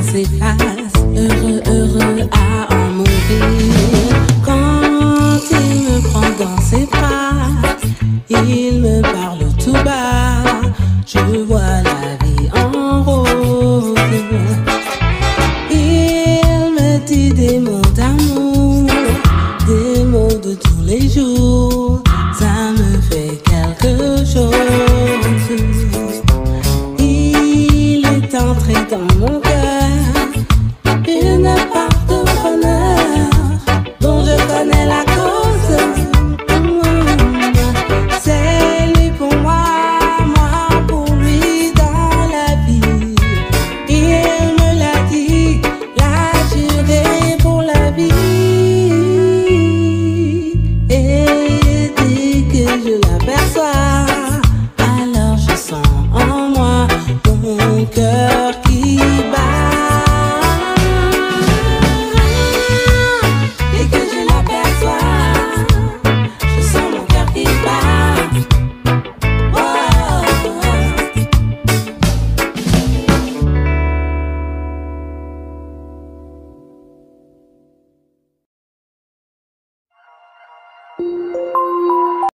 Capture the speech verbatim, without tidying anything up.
s'efface, heureux, heureux à en mourir. Quand il me prend dans ses bras, il me parle tout bas, je vois la vie en rose. Il me dit des mots d'amour, des mots de tous les jours.